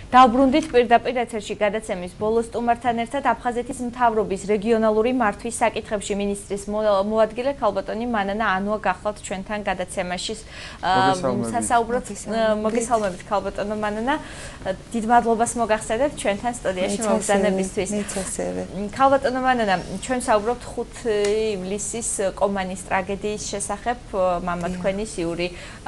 დავბრუნდით პირდაპირ ეთერში გადაცემის ბოლოს სტუმართან ერთად აფხაზეთის მთავრობის რეგიონალური მართვის საკითხებში მინისტრის მოადგილე ქალბატონი მანანა ანუა გახლავთ ჩვენთან გადაცემაში სასაუბროთ მოგესალმებით ქალბატონო მანანა დიდ მადლობას მოგახსენებთ ჩვენთან სტუდიაში მომბრძანებისთვის ქალბატონო მანანა ჩვენ საუბრობთ 5 ივლისის კომანის ტრაგედიის შესახებ მამა თქვენის იური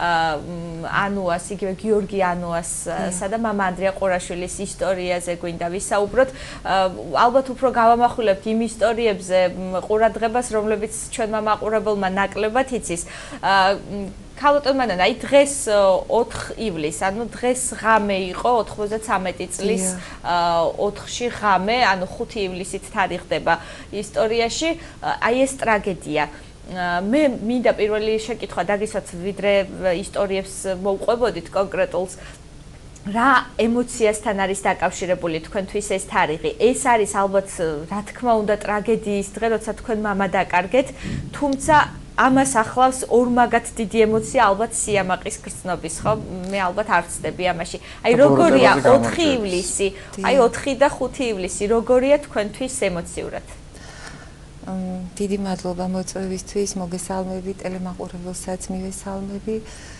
ანუას იგივე გიორგი ანუასსა და მამა ანდრია ყურაშვილის ისტორიაზე გვინდა ვისაუბროთ. ალბათ უფრო გავამახვილებთ იმ ისტორიებზე ყურადღებას, რომლებიც ჩვენმა მაყურებელმა ნაკლებად იცის. ქალბატონ მანანა, აი დღეს 4 ივლისს, ანუ დღეს ღამე იყო 93 წლის 4-ში ღამე, ანუ 5 ივლისით თარიღდება ისტორიაში. აი ეს ტრაგედია მე მინდა პირველი შეკითხვა დაგისვათ ვიდრე ისტორიებს მოვყვებოდით კონკრეტულს რა ემოციასთან არის დაკავშირებული თქვენთვის ეს თარიღი? ეს არის ალბათ რა თქმა უნდა ტრაგედიის დღე, როცა თქვენ მამა დაკარგეთ, თუმცა ამას ახლავს ორმაგად დიდი ემოცია, ალბათ სიამაყის გრძნობის, ხო? მე ალბათ არ ვცდები ამაში. აი როგორია 4 ივლისი, აი 4 და 5 ივლისი, როგორია თქვენთვის ემოციურად? დიდი მადლობა მოწვევისთვის, მოგესალმები ტელემაყურებელსაც მივესალმები.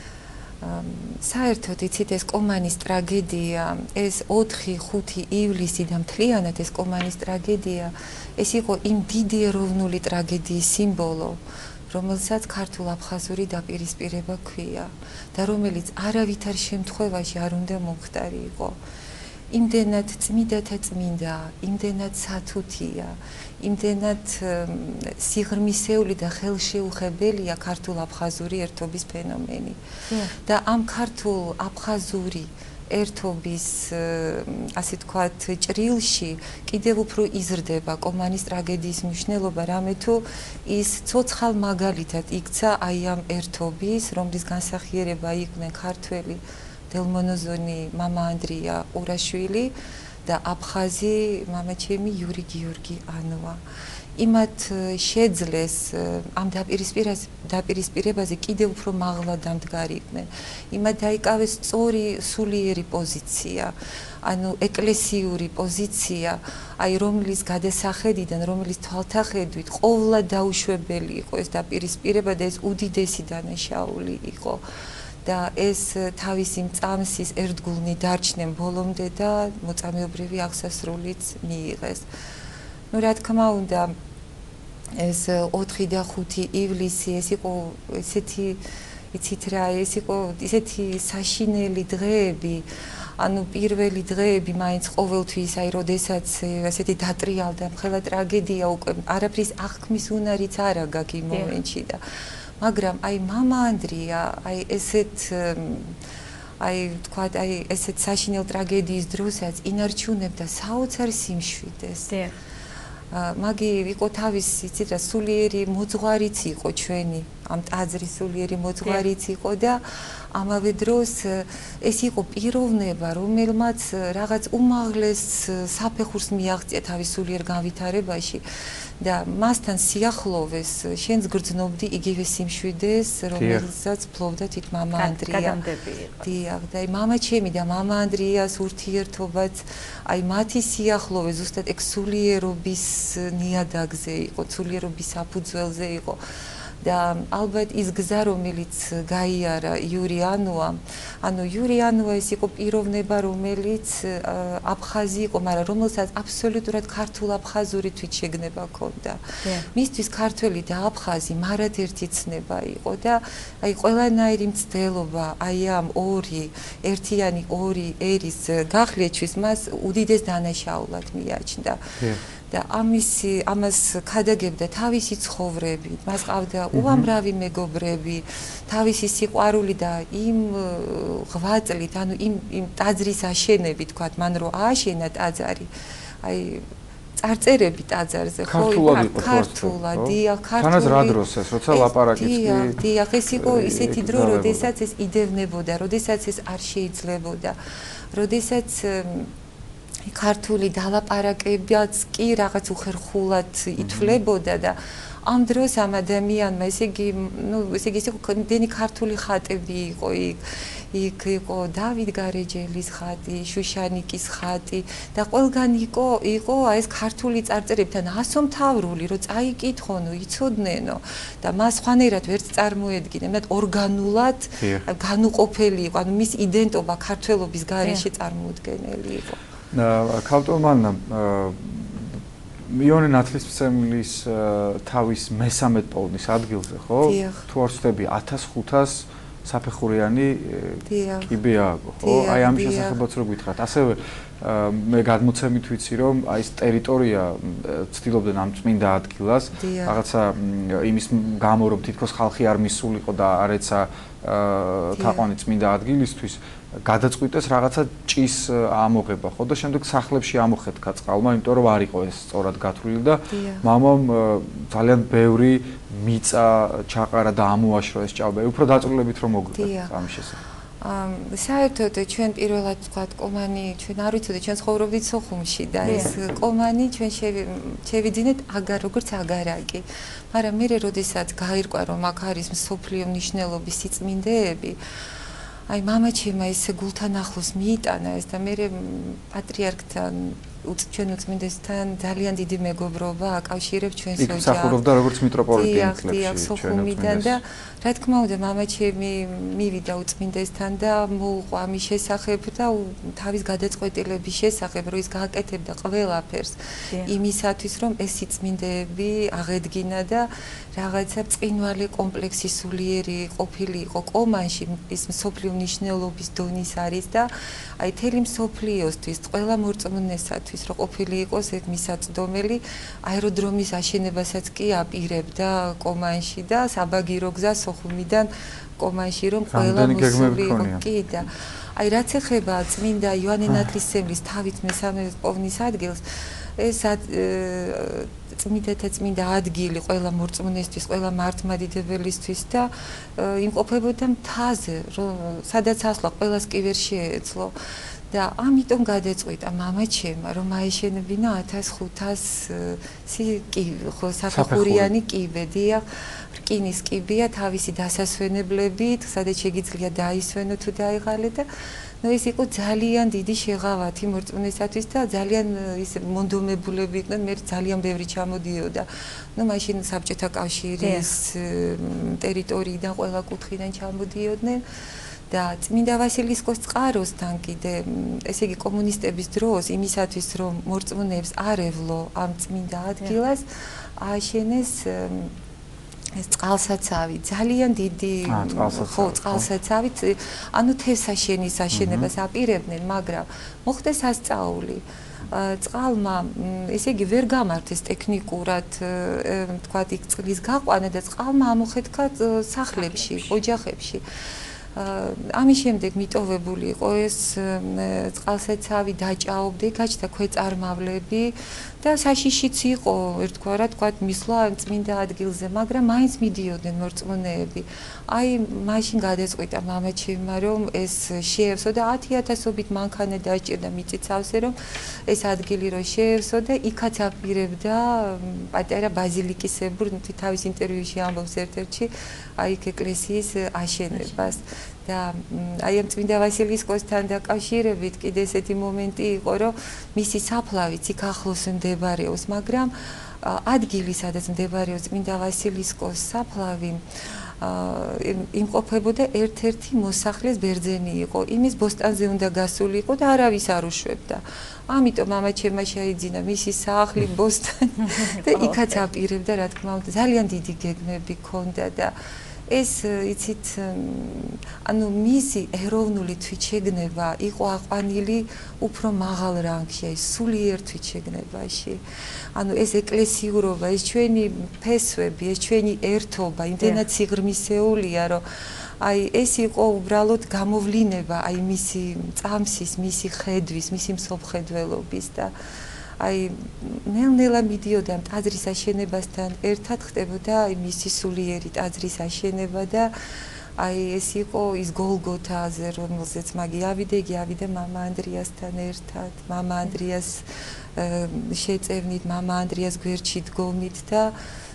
საერთოდ იცით ეს კომანის ტრაგედია, ეს 4-5 ივლისი და მთლიანად ეს კომანის ტრაგედია, ეს იყო იმ დიდი ეროვნული ტრაგედიის სიმბოლო, რომელსაც ქართულ-აფხაზური დაპირისპირება ჰქვია და რომელიც არავითარ შემთხვევაში არ უნდა მომხდარიყო. იმდენად წმიდათა წმინდა, იმდენად სათუთია, იმდენად სიღრმისეული და ხელშეუხებელია ქართულ-აფხაზური ერთობის ფენომენი. და ამ ქართულ-აფხაზური ერთობის, ასე თქვათ, ჭრილში კიდევ უფრო იზრდება კომანის ტრაგედიის მნიშვნელობა, რამე თუ ის ცოცხალ მაგალითად იქცა აი ამ ერთობის, რომლის განსახიერება იყვნენ ქართველი დელმონოზონი მამა ანდრია ყურაშვილი და აფხაზი მამა ჩემი იური გიორგი ანუა. იმათ შეძლეს ამ დაპირისპირებაზე კიდევ უფრო მაღლა დამდგარიყვნენ. იმათ დაიკავეს სწორი სულიერი პოზიცია, ანუ ეკლესიური პოზიცია, აი რომლის გადასახედიდან, რომლის თვალთახედვით ყოვლად დაუშვებელი იყო ეს დაპირისპირება და ეს უდიდესი დანაშაული იყო. და ეს თავისი მწამსის ერთგულნი დარჩნენ ბოლომდე და მოწამეობრივი აღსასრულიც მიიღეს. ნუ რა თქმა უნდა ეს 4 და 5 ივლისი ეს იყო ესეთი იცით რა ეს იყო ესეთი საშინელი დღეები ანუ პირველი დღეები მაინც ყოველთვის აი როდესაც ესეთი დატრიალდა მხელა ტრაგედია უკვე არაფრის აღქმის უნარიც არ აგაკ იმ მომენტში და მაგრამ აი მამა ანდრია აი ესეთ აი თქვათ აი ესეთ საშინელ ტრაგედიის დროსაც ინარჩუნებდა საოცარ სიმშვიდეს. მაგი იყო თავისი იცით რა სულიერი მოძღვარიც იყო ჩვენი ამ ტაძრის სულიერი მოძღვარიც იყო და ამავე დროს ეს იყო პიროვნება რომელმაც რაღაც უმაღლეს საფეხურს მიაღწია თავის სულიერ განვითარებაში და მასთან სიახლოვეს შენს გრძნობდი იგივე სიმშვიდეს რომელსაც ფლობდა თვით მამა ანდრია. დიახ და მამა ჩემი და მამა ანდრიას ურთიერთობაც აი მათი სიახლოვე ზუსტად ეგ სულიერობის ნიადაგზე იყო, სულიერობის საფუძველზე იყო. და ალბათ ის გზა რომელიც გაიარა იური ანუა, ანუ იური ანუა ეს იყო პიროვნება რომელიც აფხაზი იყო, მაგრამ რომელსაც აბსოლუტურად ქართულ-აფხაზური თვითშეგნება ჰქონდა. მისთვის ქართველი და აფხაზი მარადერთი ცნება იყო და აი ყველანაირი მცდელობა აი ამ ერთიანი ორი ერის გახლეჩვის მას უდიდეს დანაშაულად მიაჩნდა. და ამას ქადაგებდა თავისი ცხოვრები, მას ყავდა უამრავი მეგობრები, თავისი სიყვარული და იმ ღვაწლით, ანუ იმ ტაძრის აშენებით, თქვათ, მან რო ააშენა ტაძარი, აი წარწერები ტაძარზე, ხო, ქართულად, დიახ, ქართულად. თანაც რა დროს ეს, როცა ლაპარაკიც კი. დიახ, ეს იყო ისეთი დრო, როდესაც ეს იდევნებოდა, როდესაც ეს არ შეიძლებოდა, როდესაც ქართული დალაპარაკებაც კი რაღაც უხერხულად ითვლებოდა და ამ დროს ამ ადამიანმა ესე იგი ის იყო დენი ქართული ხატები იყო იქ იყო დავით გარეჯელის ხატი, შუშანიკის ხატი და ყველგან იყო აი ეს ქართული წარწერებთან ასომთავრული, რომ წაიკითხონო, იცოდნენო და მას ხვანერად ვერც წარმოედგინე, მეტ ორგანულად განუყოფელი იყო, ანუ მის იდენტობა ქართველობის გარეშე წარმოუდგენელი იყო. ქავტომანნა მიონე ნათლისმცემლის თავის მესამედ პოვნის ადგილზე, ხო? თუ არ ვცდები 1500 საფეხურიანი კიბე ააგო, ხო? აი ამ შესახებაც რო გითხრათ. ასევე მე გადმოცემით ვიცი, რომ აი ეს ტერიტორია ცდილობდნენ ამ წმინდა ადგილას, რაღაცა იმის გამო, რომ თითქოს ხალხი არ მისულიყო და არ ეცა თაყვანი წმინდა ადგილისთვის, გადაწყვიტეს რაღაცა ჭის ამოღება, ხო და შემდეგ სახლებში ამოხეთქა წყალმა, იმიტომ რომ არ იყო ეს სწორად გათვლილი და მამამ ძალიან ბევრი მიწა ჩაყარა და ამოაშრა ეს ჭაობი. უფრო დაწვრილებით რომ მოგვიყვეთ ამის შესახებ. საერთოდ ჩვენ პირველად ვთქვათ კომანი, ჩვენ არ ვიცოდე, ჩვენ ცხოვრობდით სოხუმში და ეს კომანი ჩვენ შევიძინეთ როგორც აგარაკი. მაგრამ მე როდესაც გაირკვა რომ აქ არის მსოფლიო მნიშვნელობის სიწმინდეები, აი მამაჩემმა ეს გულთან ახლოს მიიტანა ეს და მე პატრიარქთან ჩვენ უწმინდესთან ძალიან დიდი მეგობრობა აკავშირებს ჩვენს ოჯახს. იქ მსახურობდა როგორც მიტროპოლიტი ინგლისში. სოხუმიდან და რა თქმა უნდა მამაჩემი მივიდა უწმინდესთან და მოუყვა ამის შესახებ და თავის გადაწყვეტილების შესახებ რომ ის გააკეთებდა ყველაფერს იმისათვის რომ ეს სიწმინდეები აღედგინა და რაღაცა ბრწყინვალე კომპლექსი სულიერი ყოფილი იყო კომანში ის მსოფლიო მნიშვნელობის დონის არის და აი თელი მსოფლიოსთვის ყველა მორწმუნესათვის რომ ყოფილი იყოს ეს მისაწვდომელი აეროდრომის აშენებასაც კი აპირებდა კომანში და საბაგირო გზა სოხუმიდან კომანში რომ ყველა მოსულიყო კი და აი რაც ეხება წმინდა იოანე ნათლისმცემლის თავით მესამე პოვნის ადგილს ეს წმინდა ადგილი ყველა მორწმუნესთვის, ყველა მართლმადიდებელისთვის და იმყოფებოდა მთაზე, სადაც ასვლა ყველას კი ვერ შეეძლო. და ამიტომ გადაწყვიტა მამაჩემმა რომ აეშენებინა 1500 საფეხურიანი კიბე, დიახ, რკინის კიბეა თავისი დასასვენებლებით, სადაც შეგიძლია დაისვენო თუ დაიღალე და ეს იყო ძალიან დიდი შეღავათი მორწმუნესათვის და ძალიან ის მონდომებულები იყვნენ, მე ძალიან ბევრი ჩამოდიოდა. მაშინ საბჭოთა კავშირის ტერიტორიიდან ყველა კუთხიდან ჩამოდიოდნენ. და წმინდა ვასილისკოს წყაროსთან კიდე ესე იგი კომუნისტების დროს იმისათვის რომ მორწმუნეებს არ ევლო ამ წმინდა ადგილას ააშენეს ეს წყალსაცავი ძალიან დიდი ხო წყალსაცავით ანუ თევსაშენის აშენებას აპირებდნენ მაგრამ მოხდეს ასწაული წყალმა ესე იგი ვერ გამართეს ტექნიკურად თქვათ იქ წყლის გაყვანა და წყალმა ამოხეთქა სახლებში ოჯახებში ამის შემდეგ მიტოვებული იყო ეს წყალსაცავი დაჭაობდა, გაჩნდა ქვეწარმავლები და საშიშიც იყო ერთგვარად თქვათ მისვლა წმინდა ადგილზე, მაგრამ მაინც მიდიოდნენ მორწმუნეები. აი მაშინ გადაწყვიტა მამაჩემმა რომ ეს შეევსო და 10000-ობით მანქანა დაჭირდა მიწიცავზე რომ ეს ადგილი რო შეევსო და იქაც აპირებდა პატარა ბაზილიკისებურ თავის ინტერვიუში ამბობს ერთ-ერთში აი იქ ეკლესიის აშენებას. და აი ამ წმინდა ვასილისკოსთან დაკავშირებით კიდე ესეთი მომენტი იყო რომ მისი საფლავიც იქ ახლოს მდებარეობს მაგრამ ადგილი სადაც მდებარეობს წმინდა ვასილისკოს საფლავი იმყოფებოდა ერთ-ერთი მოსახლეს ბერძენი იყო იმის ბოსტანზე უნდა გასულიყო და არავის არ უშვებდა ამიტომ მამაჩემმა შეიძინა მისი სახლი ბოსტანი და იქაც აპირებდა რა თქმა უნდა ძალიან დიდი გეგმები ჰქონდა და ეს იცით ანუ მისი ეროვნული თვითშეგნება იყო აყვანილი უფრო მაღალ რანგში, აი სულიერ თვითშეგნებაში. ანუ ეს ეკლესიურობა, ეს ჩვენი ფესვები, ეს ჩვენი ერთობა, იმდენად სიღრმისეულია, რომ აი ეს იყო უბრალოდ გამოვლინება აი მისი წამსის, მისი ხედვის, მისი მსოფლმხედველობის და აი ნელ-ნელა მიდიოდა ტაძრის აშენებასთან ერთად ხდებოდა აი მისი სულიერი ტაძრის აშენება და აი ეს იყო ის გოლგოთაზე რომელზეც მაგი ავიდა მამა ანდრიასთან ერთად მამა ანდრიას შეწევნით მამა ანდრიას გვერდში დგომით და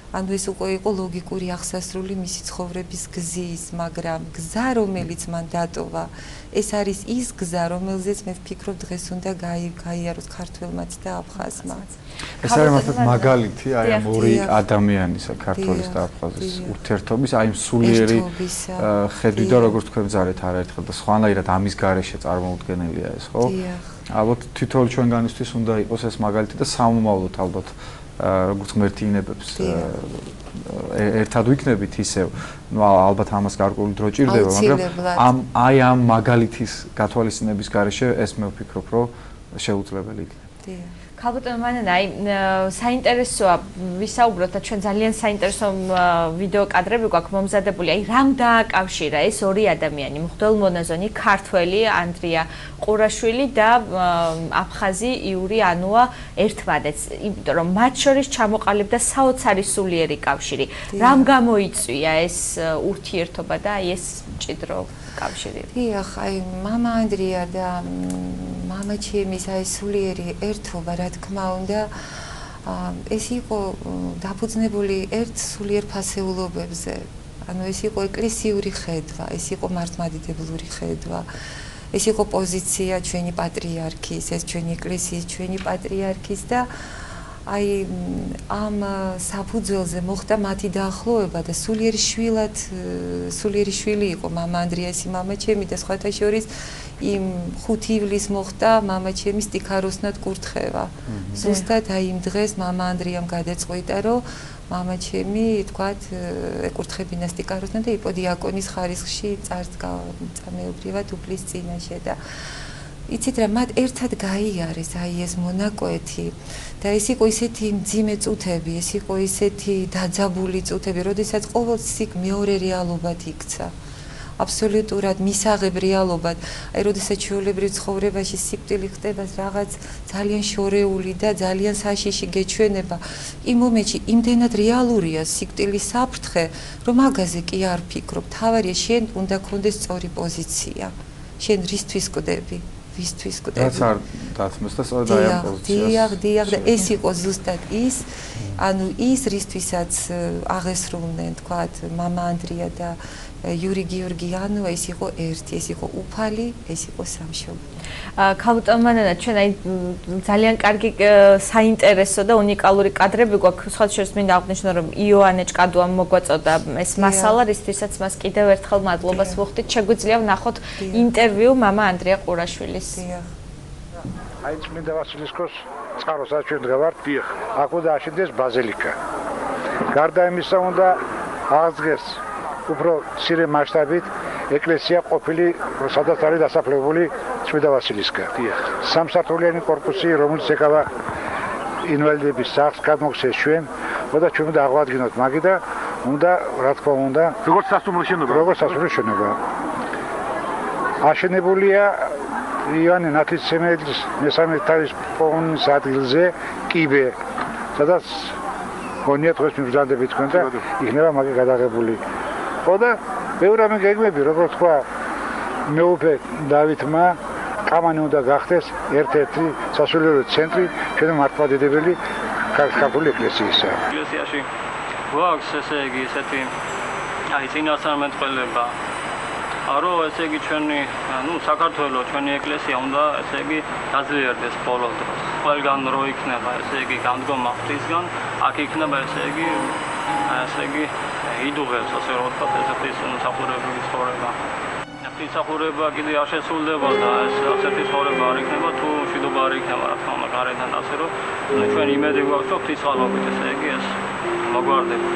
ანუ ეს უკვე იყო ლოგიკური აღსასრული მისი ცხოვრების გზის, მაგრამ გზა რომელიც მან დატოვა, ეს არის ის გზა, რომელზეც მე ვფიქრობ დღეს უნდა გაიაროს ქართველმაც და აფხაზმა. ეს არის მართლაც მაგალითი აი ამ ორი ადამიანისა, ქართველის და აფხაზის ურთიერთობის, აი სულიერი ხედვი და როგორც თქვენ ზარეთ არაერთხელ და სხვანაირად ამის გარეშე წარმოუდგენელია ეს, ხო? ალბათ თითოეული ჩვენგანისთვის უნდა იყოს ეს მაგალითი და სამომავლოდ ალბათ როგორც ღმერთი ინებებს ერთად ვიქნებით ისევ, ну ალბათ ამას გარკვეული დრო ჭირდება, მაგრამ ამ მაგალითის გათვალისწინების გარეშე ეს მე ვფიქრობ, რომ შეუძლებელი იქნება. ქალბატონო მანანა, აი საინტერესოა ვისაუბროთ და ჩვენ ძალიან საინტერესო ვიდეო კადრები გვაქვს მომზადებული. აი რამ დააკავშირა ეს ორი ადამიანი, მღვდელმონაზონი ქართველი ანდრია ყურაშვილი და აფხაზი იური ანუა ერთმანეთს, იმიტომ რომ მათ შორის ჩამოყალიბდა საოცარი სულიერი კავშირი. რამ გამოიწვია ეს ურთიერთობა და აი ეს მჭიდრო კავშირი? დიახ, აი მამა ანდრია და მამა ჩემის აი სულიერი ერთობა, რა თქმა უნდა, ეს იყო დაფუძნებული ერთ სულიერ ფასეულობებზე. ანუ ეს იყო ეკლესიური ხედვა, ეს იყო მართლმადიდებლური ხედვა. ეს იყო პოზიცია ჩვენი პატრიარქის, ეს ჩვენი ეკლესიის, ჩვენი პატრიარქის და აი ამ საფუძველზე მოხდა მათი დაახლოება და სულიერი შვილი იყო მამა ანდრიასი, მამა ჩემი და სხვათა შორის იმ 5 ივლისს მოხდა მამა ჩემის სტიქაროსნად კურთხევა. ზუსტად აი იმ დღეს მამა ანდრიამ გადაწყვიტა, რომ მამა ჩემი, თქვათ, ეკურთხებინა სტიქაროსნად და იპოდიაკონის ხარისხში წარსდგა წამეობრივად უფლის წინაშე და იცით რა, მათ ერთად გაიარეს აი ეს მონაკვეთი და ეს იყო ისეთი მძიმე წუთები, ეს იყო ისეთი დაძაბული წუთები, როდესაც ყოველ სიკ მეორე რეალობად იქცა. აბსოლუტურად მისაღებ რეალობად. აი როდესაც ჩვეულებრივ ცხოვრებაში სიკვდილი ხდება რაღაც ძალიან შორეული და ძალიან საშიში გეჩვენება, იმ მომენტში იმდენად რეალურია სიკვდილის საფრთხე, რომ მაგაზე კი არ ფიქრობ. თავარია შენ უნდა გქონდეს სწორი პოზიცია. შენ რისთვის კვდები? ვისთვის კვდები? რაც არ დათმოს და სწორედ აი ამ პოზიციას. დიახ, და ეს იყო ზუსტად ის, ანუ ის რისთვისაც აღესრულნენ, თქვათ, მამა ანდრია და იური გიორგიანო, ეს იყო ერთი, ეს იყო უფალი, ეს იყო სამშობლო. ქალბატონო მანანა, ჩვენ აი ძალიან კარგი საინტერესო და უნიკალური კადრები გვაქვს. სხვა შორის მინდა აღვნიშნო, რომ იოანე ჭკადუამ მოგვაწოდა ეს მასალა, რისთვისაც მას კიდევ ერთხელ მადლობას ვუხდით. შეგვიძლია ვნახოთ ინტერვიუ მამა ანდრია ყურაშვილის. აი წმინდა ვასილისკოს წყაროსაც ჩვენ დგავართ. დიახ. აქ უნდა აშენდეს ბაზილიკა. გარდა იმისა, უნდა აღდგეს უფრო მცირე მასშტაბით ეკლესია ყოფილი, სადაც არის დასაფლავებული წმინდა ვასილისკა. დიახ. სამსართულიანი კორპუსი, რომელიც ეკავა ინვალიდების სახლს, გადმოგცეს ჩვენ, და ჩვენ უნდა აღვადგინოთ მაგი და უნდა, რა თქმა უნდა, როგორც სასტუმრო შენობა. აშენებულია ივანე ნათლისმცემლის მესამე თავის პოვნის ადგილზე კიბე, სადაც გონია დღეს მიბრძანდებით თქვენ და იქნება მაგი გადაღებული. და ბევრი რამე გეგმები, როგორც თქვა მეუფე დავითმა, კამანი უნდა გახდეს ერთ-ერთი სასულიერო ცენტრი ჩვენ მართლმადიდებელი ქართული ეკლესიისა. ეკლესიაში გვაქვს ესე იგი ესეთი აი წინასწარმეტყველება, რომ ესე იგი ჩვენი, საქართველოს ჩვენი ეკლესია უნდა ესე იგი გაძლიერდეს ბოლო დროს. ყველგან რო იქნება ესე იგი განდგომა ღვთისგან, აქ იქნება ესე იგი იდუღებს, ასე რომ ვთქვათ, ესეთი მსახურებების ცხოვრება. ღვთისმსახურება კიდე არ შესრულდება და ეს ასეთი ცხოვრება არ იქნება, თუ მშვიდობა არ იქნება, რა თქმა უნდა, გარედან, ასე რომ ჩვენ იმედი გვაქვს, რომ ღვთისმსახურებით ესე იგი ეს მოგვარდება.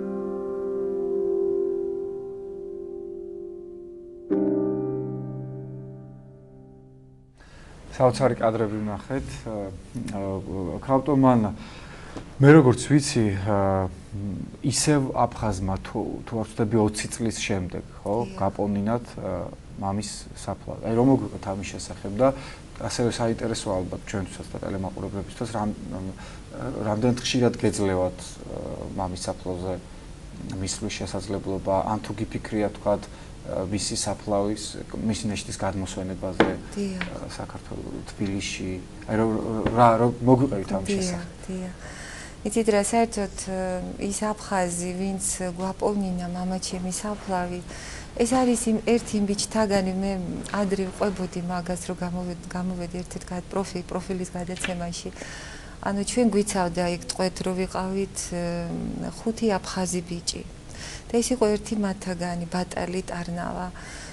საოცარი კადრები ვნახეთ. ქალბატონო მანანა, მე როგორც ვიცი, ისევ აფხაზმა თუ არ ვცდები 20 წლის შემდეგ, ხო, გაპონინათ მამის საფლავი. აი რომ მოგვიყვეთ ამის შესახებ და ასევე საინტერესო ალბათ ჩვენთვისაც და ტელემაყურებლებისთვის, რამდენად ხშირად გეძლევათ მამის საფლავზე მისვლის შესაძლებლობა, ან თუ გიფიქრია თქვათ მისი საფლავის, მისი ნეშტის გადმოსვენებაზე საქართველოს თბილისში. აი რა მოგვიყვებით ამის შესახებ. იცით რა, საერთოდ ის აფხაზი, ვინც გვაპოვნინა მამაჩემი საფლავი, ეს არის იმ ერთი ბიჭთაგანი, მე ადრე ვყვებოდი მაგას, რომ გამოვედი ერთ-ერთ პროფილის გადაცემაში. ანუ ჩვენ გვიცავდა იქ ტყვეთ, რომ ვიყავით 5 აფხაზი ბიჭი. და ეს იყო ერთი მათაგანი, ბატალი ტარნავა.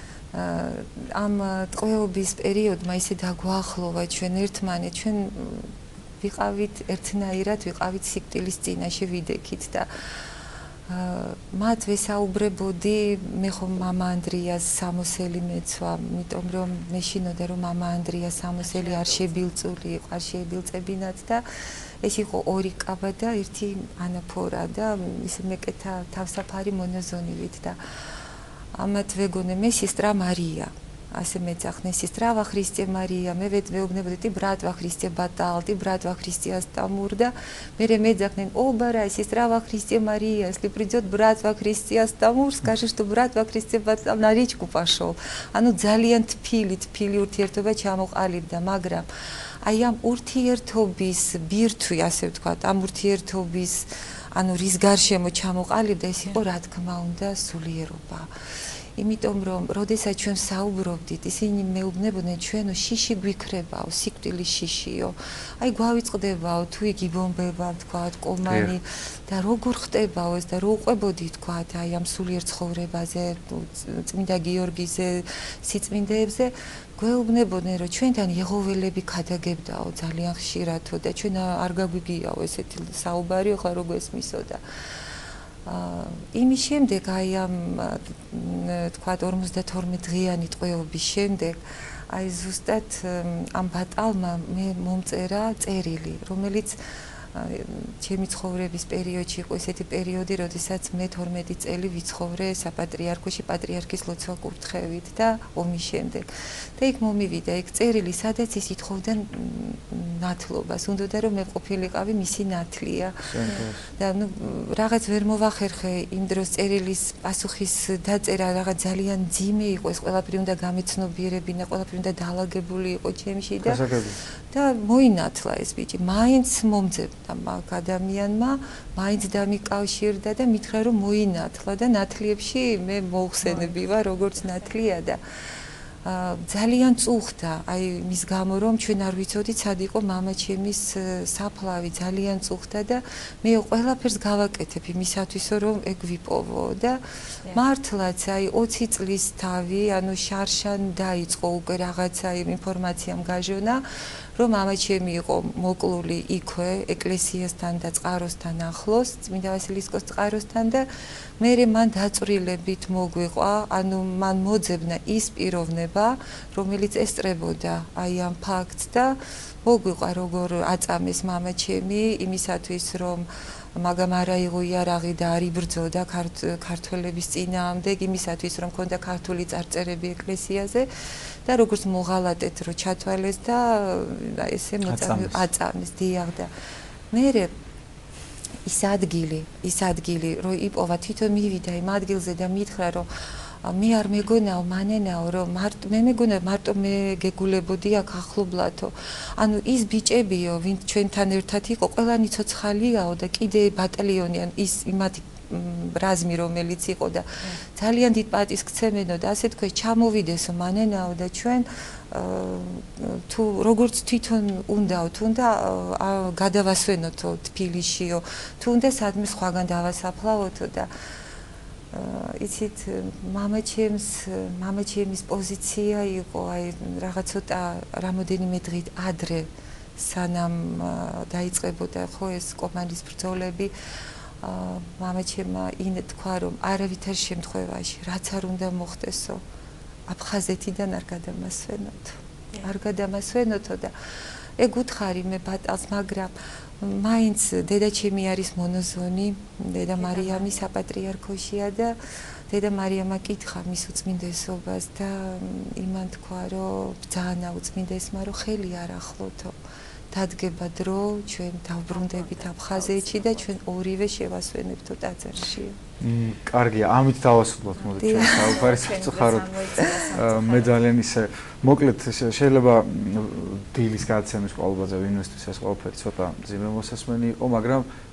ამ ტყვეობის პერიოდმა ისე დაგვაახლოვა ჩვენ ერთმანეთს, ჩვენ ვიყავით ერთნაირად, ვიყავით სიკვდილის წინაშე ვიდექით და მათ ვესაუბრებოდი, მე ხომ მამა ანდრიას სამოსელი მეცვა, იმიტომ რომ მეშინოდა რომ მამა ანდრიას სამოსელი არ შებილწული იყო, არ შეებილწებინათ და ეს იყო 2 კაბა და 1 ანაფორა და ისე მეკეთა თავსაფარი მონაზონივით და ამათ ვეგონე მე სესტრა მარია. ასე მეძახნე сестра во Христе Мария, მე ვეუბნებოდი ты брат во Христе Батал, ты брат во Христе Астамур და მე მეძახნენ ობარა сестра во Христе Мария, если придет брат во Христе Астамур, скажи, что брат во Христе Батал на речку пошел. ანუ ძალიან თბილი ურთიერთობა ჩამოყალიბდა, მაგრამ აი ამ ურთიერთობის ბირთვი, ასე ვთქვათ, ამ ურთიერთობის ანუ რის გარშემო ჩამოყალიბდა, ეს იყო რა თქმა უნდა სულიერობა. იმიტომ რომ როდესაც ჩვენ საუბრობდით, ისინი მეუბნებოდნენ ჩვენო შიში გვიქრებაო, სიკვდილის შიშიო. აი გვავიწყდებაო, თუ იგი ბომბება, თქვათ, კომანი და როგორ ხდებაო ეს და რო უყვებოდი, თქვათ, აი ამ სულიერ ცხოვრებაზე, წმინდა გიორგიზე, სიწმინდეებზე, გვეუბნებოდნენ, რომ ჩვენთან იეღოველები ქადაგებდაო ძალიან ხშირათო და ჩვენ არ გაგვიგიაო ესეთი საუბარი, ხო რო გვესმისო და იმის შემდეგ აი ამ თქვა 52 დღიანი ტყვეობის შემდეგ აი ზუსტად ამ ბატალმა მე მომწერა წერილი, რომელიც ჩემი ცხოვრების პერიოდში იყო ესეთი პერიოდი, როდესაც მე 12 წელი ვიცხოვრე საპატრიარქოში პატრიარქის ლოცვა კურთხევით და ომის შემდეგ. და იქ მომივიდა იქ წერილი, სადაც ის ითხოვდა ნათლობას, უნდოდა რომ მე ყოფილიყავი მისი ნათლია. და ნუ რაღაც ვერ მოვახერხე იმ დროს წერილის პასუხის დაწერა, რაღაც ძალიან ძიმე იყო, ეს ყველაფერი უნდა გამეცნობიერებინა, ყველაფერი უნდა დაალაგებული იყო ჩემში და მოინათლა ეს ბიჭი, მაინც მომძებდა მაგ ადამიანმა, მაინც დამიკავშირდა და მითხრა რომ მოინათლა და ნათლიებში მე მოხსენები ვარ როგორც ნათლია და ძალიან წუხდა, აი მის გამო რომ ჩვენ არ ვიცოდით სად იყო მამაჩემის საფლავი, ძალიან წუხდა და მე ყველაფერს გავაკეთებ იმისათვის რომ ეგ ვიპოვო და მართლაც აი 20 წლის თავი, ანუ შარშან დაიწყო უკვე რაღაცა ინფორმაციამ გაჟონა რომ მამაჩემი იყო მოკლული იქვე ეკლესიასთან და წყაროსთან ახლოს, წმინდა ვასილისკოს წყაროსთან და მე მან დაწვრილებით მოგვიყვა, ანუ მან მოძებნა ის პიროვნება, რომელიც ესწრებოდა აი ამ ფაქტს და მოგვიყვა როგორ აწამეს მამაჩემი იმისათვის რომ მაგამ არ აიღო იარაღი და არ იბრძოდა ქართველების წინააღმდეგ, იმისათვის რომ ქონდა ქართული წარწერები ეკლესიაზე და როგორც მოღალატეთ რომ ჩათვალეს და ესე აწამეს დიახ და მე ის ადგილი რომ იპოვა თვითონ მივიდა იმ ადგილზე და მითხრა რომ მე არ მეგონაო მანენაო რომ მე მეგონა მარტო მე გეგულებოდი აქ ახლობლათო ანუ ის ბიჭებიო ვინც ჩვენთან ერთად იყო ყველანი ცოცხალიაო და კიდე ბატალიონი ან ის იმათი რაზმი რომელიც იყო და ძალიან დიდ პატისქცემენო და ასე თქვა ჩამოვიდესო მანენაო და ჩვენ თუ როგორც თვითონ უნდაო თუ უნდა გადავასვენოთო თბილისშიო თუ უნდა სადმე სხვაგან დავასაფლავოთო და იცით მამაჩემის პოზიცია იყო აი რაღაც ცოტა რამოდენიმე დღით ადრე სანამ დაიწყებოდა ხო ეს კომანდის ბრძოლები მამაჩემმა თქვა რომ არავითარ შემთხვევაში რაც არ უნდა მოხდესო აფხაზეთიდან არ გადამასვენოთო და ეგ უთხარი მე ბატალს მაგრამ მაინც დედაჩემი არის მონოზონი დედა მარიამი საპატრიარქოშია და დედა მარიამა კითხა მის უწმინდესობას და იმან თქვა რომ ბრძანა უწმინდესმა რომ ხელი არ ახლოთო დადგება დრო ჩვენ დავბრუნდებით აფხაზეთში და ჩვენ ორივე შევასვენებთო ტაძარში. კარგია, ამით დავასრულოთ მოდი ჩვენ საუბარი საწყაროდ. მე ძალიან ისე მოკლედ შეიძლება დილის გადაცემის ყოლბაზე ვინმესთვის ეს ყველაფერი ცოტა ძიმე მოსასმენი იყო, მაგრამ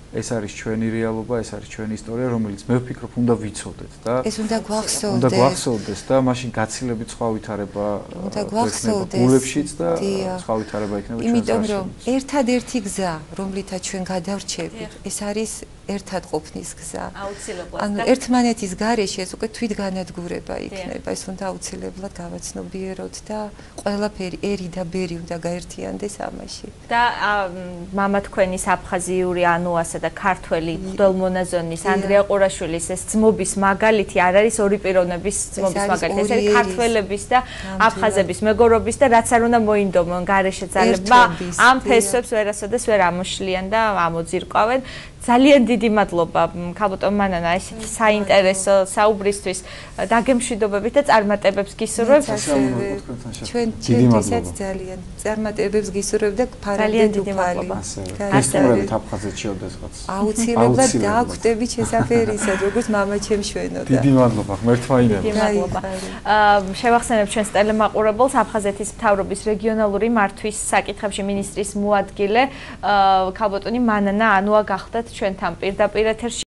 ეს არის ჩვენი რეალობა, ეს არის ჩვენი ისტორია, რომელიც მე ვფიქრობ, უნდა ვიცოდეთ და ეს უნდა გვახსოვდეს. უნდა გვახსოვდეს და მაშინ გაცილებით სხვა ვითარება უნდა გვახსოვდეს გულებშიც და სხვა ვითარება იქნება ჩვენს იმიტომ რომ ერთადერთი გზა, რომლითაც ჩვენ გადავრჩებით, ეს არის ერთად ყოფნის გზა. აუცილებლად. ანუ ერთმანეთის გარეშე ეს უკვე თვითგანადგურება იქნება. ეს უნდა აუცილებლად გავაცნობიეროთ და ყველაფერი ერი და ბერი უნდა გაერთიანდეს ამაში. და მამა თქვენის აფხაზიური ანუასა და ქართველი მღვდელმონაზონის ანდრია ყურაშვილის ეს ძმობის მაგალითი არ არის ორი პიროვნების ძმობის მაგალითი. ეს არის ქართველების და აფხაზების მეგობრობის და რაც არ უნდა მოინდომონ გარეშე ძალებმა ამ ფესვებს ვერასოდეს ვერ ამოშლიან და ამოძირკვავენ. ძალიან დიდი მადლობა ქალბატონ მანანა ესეთი საინტერესო საუბრისთვის დაგემშვიდობებით და წარმატებებს გისურვებ. ჩვენ ჩვენთვისაც ძალიან წარმატებებს გისურვებ და ფარად უფალი. გასწავლებით აფხაზეთში ოდესღაც. აუცილებლად დაგვხვდებით შესაძერისად, როგორც მამა ჩემ შვენოდა. დიდი მადლობა, ღმერთმა ინერვებს. დიდი მადლობა. შევახსენებ ჩვენს ტელემაყურებელს აფხაზეთის მთავრობის რეგიონალური მართვის საკითხებში მინისტრის მოადგილე ქალბატონი მანანა ანუა გახდათ ჩვენთან პირდაპირ ეთერში.